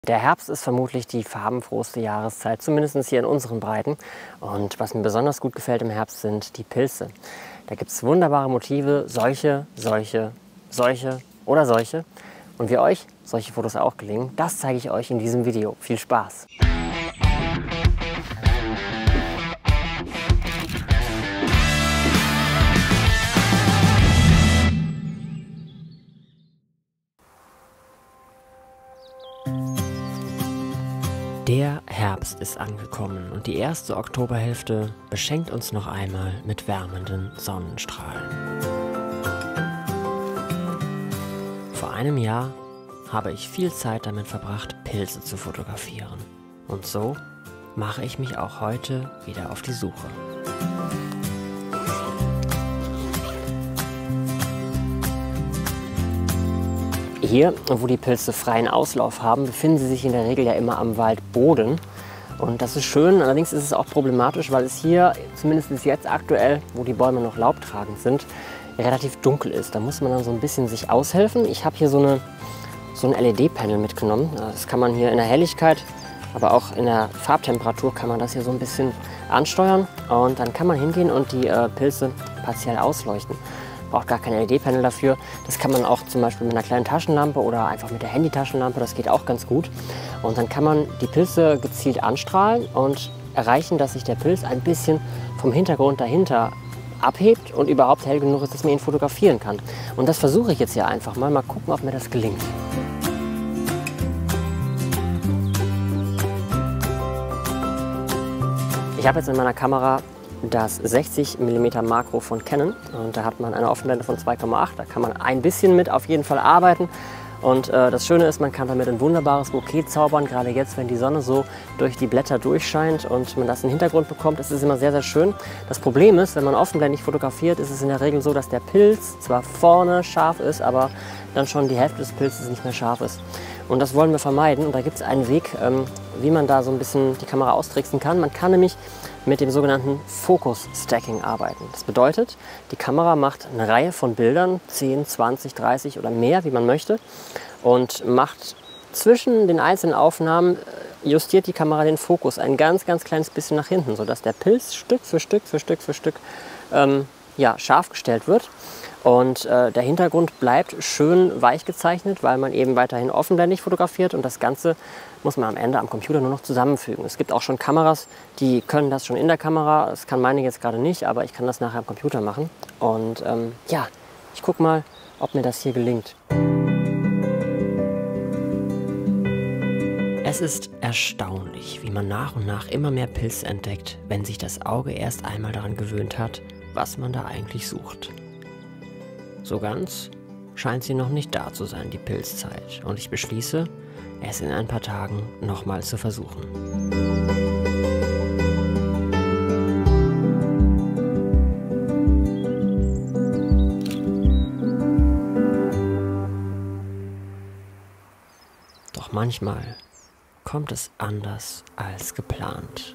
Der Herbst ist vermutlich die farbenfrohste Jahreszeit, zumindest hier in unseren Breiten. Und was mir besonders gut gefällt im Herbst sind die Pilze. Da gibt es wunderbare Motive, solche oder solche. Und wie euch solche Fotos auch gelingen, das zeige ich euch in diesem Video. Viel Spaß! Der Herbst ist angekommen und die erste Oktoberhälfte beschenkt uns noch einmal mit wärmenden Sonnenstrahlen. Vor einem Jahr habe ich viel Zeit damit verbracht, Pilze zu fotografieren. Und so mache ich mich auch heute wieder auf die Suche. Hier, wo die Pilze freien Auslauf haben, befinden sie sich in der Regel ja immer am Waldboden. Und das ist schön, allerdings ist es auch problematisch, weil es hier, zumindest jetzt aktuell, wo die Bäume noch laubtragend sind, relativ dunkel ist. Da muss man dann so ein bisschen sich aushelfen. Ich habe hier so ein LED-Panel mitgenommen. Das kann man hier in der Helligkeit, aber auch in der Farbtemperatur kann man das hier so ein bisschen ansteuern. Und dann kann man hingehen und die Pilze partiell ausleuchten. Braucht gar kein LED-Panel dafür. Das kann man auch zum Beispiel mit einer kleinen Taschenlampe oder einfach mit der Handytaschenlampe, das geht auch ganz gut. Und dann kann man die Pilze gezielt anstrahlen und erreichen, dass sich der Pilz ein bisschen vom Hintergrund dahinter abhebt und überhaupt hell genug ist, dass man ihn fotografieren kann. Und das versuche ich jetzt hier einfach mal. Mal gucken, ob mir das gelingt. Ich habe jetzt in meiner Kamera das 60 mm Makro von Canon und da hat man eine Offenblende von 2,8. Da kann man ein bisschen mit auf jeden Fall arbeiten und das Schöne ist, man kann damit ein wunderbares Bouquet zaubern, gerade jetzt, wenn die Sonne so durch die Blätter durchscheint und man das in den Hintergrund bekommt. Das ist immer sehr, sehr schön. Das Problem ist, wenn man offenblendig fotografiert, ist es in der Regel so, dass der Pilz zwar vorne scharf ist, aber dann schon die Hälfte des Pilzes nicht mehr scharf ist. Und das wollen wir vermeiden und da gibt es einen Weg, wie man da so ein bisschen die Kamera austricksen kann. Man kann nämlich mit dem sogenannten Focus Stacking arbeiten. Das bedeutet, die Kamera macht eine Reihe von Bildern, 10, 20, 30 oder mehr, wie man möchte, und macht zwischen den einzelnen Aufnahmen, justiert die Kamera den Fokus ein ganz, ganz kleines bisschen nach hinten, sodass der Pilz Stück für Stück scharf gestellt wird. Und der Hintergrund bleibt schön weich gezeichnet, weil man eben weiterhin offenblendig fotografiert und das Ganze muss man am Ende am Computer nur noch zusammenfügen. Es gibt auch schon Kameras, die können das schon in der Kamera. Das kann meine jetzt gerade nicht, aber ich kann das nachher am Computer machen. Und ja, ich gucke mal, ob mir das hier gelingt. Es ist erstaunlich, wie man nach und nach immer mehr Pilze entdeckt, wenn sich das Auge erst einmal daran gewöhnt hat, was man da eigentlich sucht. So ganz scheint sie noch nicht da zu sein, die Pilzzeit. Und ich beschließe, es in ein paar Tagen nochmal zu versuchen. Doch manchmal kommt es anders als geplant.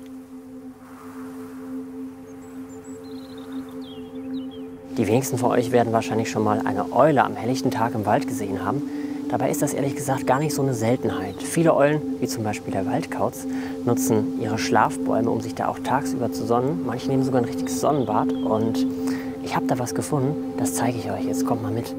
Die wenigsten von euch werden wahrscheinlich schon mal eine Eule am helllichten Tag im Wald gesehen haben. Dabei ist das ehrlich gesagt gar nicht so eine Seltenheit. Viele Eulen, wie zum Beispiel der Waldkauz, nutzen ihre Schlafbäume, um sich da auch tagsüber zu sonnen. Manche nehmen sogar ein richtiges Sonnenbad. Und ich habe da was gefunden, das zeige ich euch. Jetzt kommt mal mit.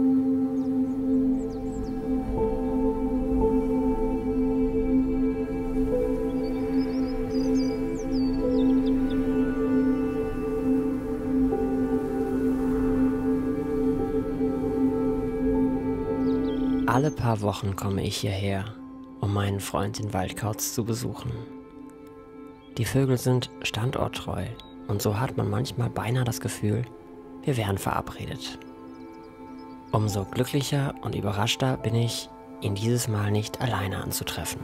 Alle paar Wochen komme ich hierher, um meinen Freund den Waldkauz zu besuchen. Die Vögel sind standorttreu und so hat man manchmal beinahe das Gefühl, wir wären verabredet. Umso glücklicher und überraschter bin ich, ihn dieses Mal nicht alleine anzutreffen.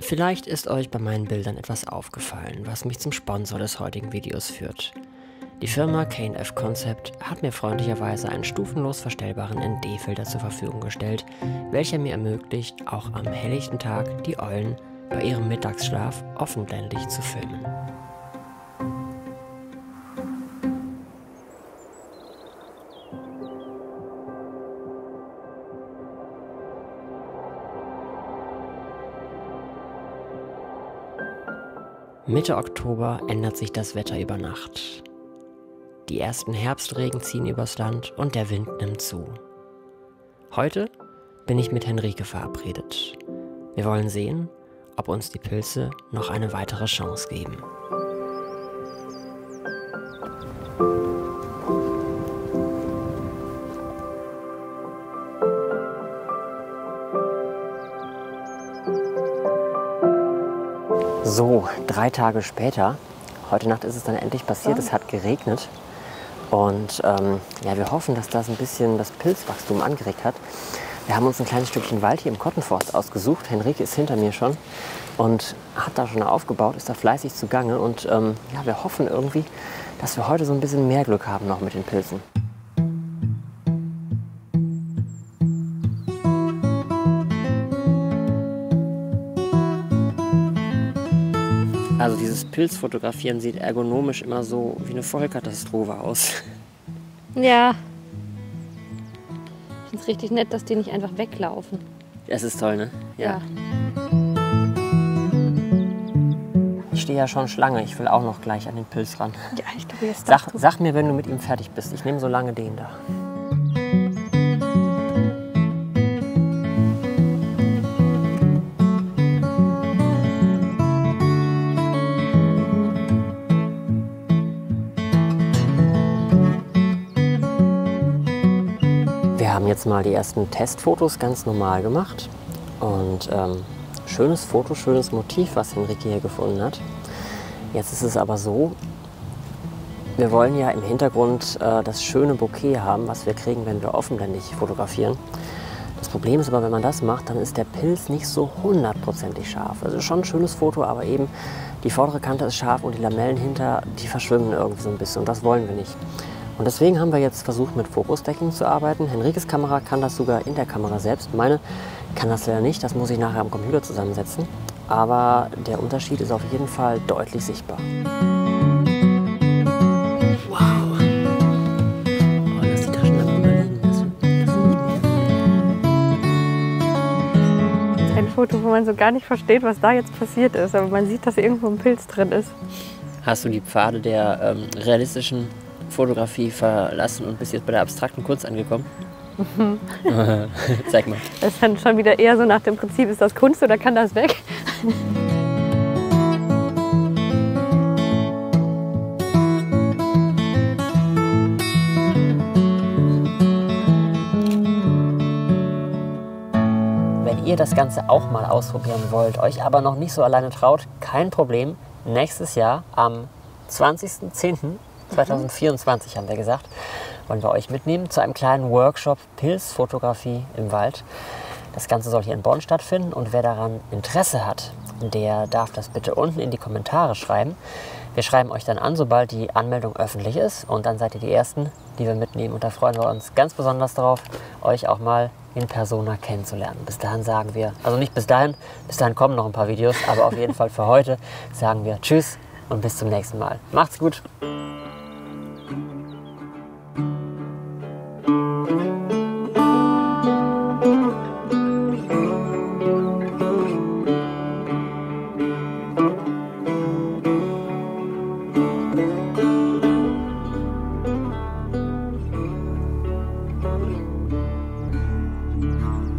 Vielleicht ist euch bei meinen Bildern etwas aufgefallen, was mich zum Sponsor des heutigen Videos führt. Die Firma K&F Concept hat mir freundlicherweise einen stufenlos verstellbaren ND-Filter zur Verfügung gestellt, welcher mir ermöglicht, auch am helllichten Tag die Eulen bei ihrem Mittagsschlaf offenblendig zu filmen. Mitte Oktober ändert sich das Wetter über Nacht. Die ersten Herbstregen ziehen übers Land und der Wind nimmt zu. Heute bin ich mit Henrike verabredet. Wir wollen sehen, ob uns die Pilze noch eine weitere Chance geben. So, 3 Tage später. Heute Nacht ist es dann endlich passiert. Es hat geregnet. Und ja, wir hoffen, dass das ein bisschen das Pilzwachstum angeregt hat. Wir haben uns ein kleines Stückchen Wald hier im Kottenforst ausgesucht. Henrike ist hinter mir schon und hat da schon aufgebaut, ist da fleißig zugange. Und ja, wir hoffen irgendwie, dass wir heute so ein bisschen mehr Glück haben noch mit den Pilzen. Also dieses Pilzfotografieren sieht ergonomisch immer so wie eine Vollkatastrophe aus. Ja. Ich finde es richtig nett, dass die nicht einfach weglaufen. Das ist toll, ne? Ja. Ich stehe ja schon Schlange. Ich will auch noch gleich an den Pilz ran. Ja, ich glaube, jetzt Sag mir, wenn du mit ihm fertig bist. Ich nehme so lange den da. Wir haben jetzt mal die ersten Testfotos ganz normal gemacht und schönes Foto, schönes Motiv, was Henrike hier gefunden hat. Jetzt ist es aber so, wir wollen ja im Hintergrund das schöne Bouquet haben, was wir kriegen, wenn wir offenblendig fotografieren. Das Problem ist aber, wenn man das macht, dann ist der Pilz nicht so 100%ig scharf. Also schon ein schönes Foto, aber eben die vordere Kante ist scharf und die Lamellen hinter, die verschwimmen irgendwie so ein bisschen und das wollen wir nicht. Und deswegen haben wir jetzt versucht, mit Focus-Stacking zu arbeiten. Henrikes Kamera kann das sogar in der Kamera selbst. Meine kann das leider nicht, das muss ich nachher am Computer zusammensetzen. Aber der Unterschied ist auf jeden Fall deutlich sichtbar. Wow! Oh, lass die Taschen einfach mal liegen. Das ist ein Foto, wo man so gar nicht versteht, was da jetzt passiert ist. Aber man sieht, dass irgendwo ein Pilz drin ist. Hast du die Pfade der realistischen Fotografie verlassen und bist jetzt bei der abstrakten Kunst angekommen? Zeig mal. Das ist dann schon wieder eher so nach dem Prinzip, ist das Kunst oder kann das weg? Wenn ihr das Ganze auch mal ausprobieren wollt, euch aber noch nicht so alleine traut, kein Problem. Nächstes Jahr am 20.10.2024 haben wir gesagt, wollen wir euch mitnehmen zu einem kleinen Workshop Pilzfotografie im Wald. Das Ganze soll hier in Bonn stattfinden und wer daran Interesse hat, der darf das bitte unten in die Kommentare schreiben. Wir schreiben euch dann an, sobald die Anmeldung öffentlich ist und dann seid ihr die Ersten, die wir mitnehmen und da freuen wir uns ganz besonders darauf, euch auch mal in Persona kennenzulernen. Bis dahin sagen wir, also nicht bis dahin kommen noch ein paar Videos, aber auf jeden Fall für heute sagen wir Tschüss und bis zum nächsten Mal. Macht's gut!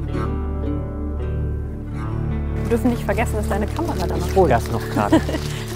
Wir dürfen nicht vergessen, dass deine Kamera da noch Ich hole das noch gerade.